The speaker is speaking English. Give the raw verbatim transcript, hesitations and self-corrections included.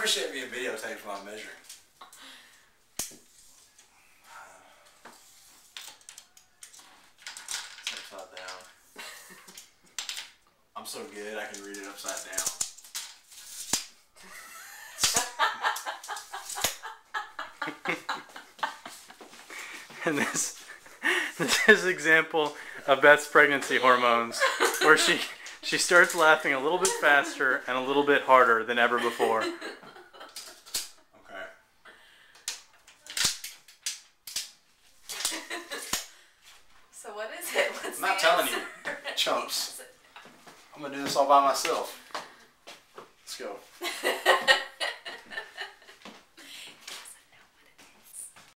shouldn't be a videotape while I'm measuring. It's upside down. I'm so good I can read it upside down. And this, this is an example of Beth's pregnancy hormones, where she she starts laughing a little bit faster and a little bit harder than ever before. Okay. So what is it? What's I'm not the telling answer? you, chumps. I'm gonna do this all by myself. Let's go.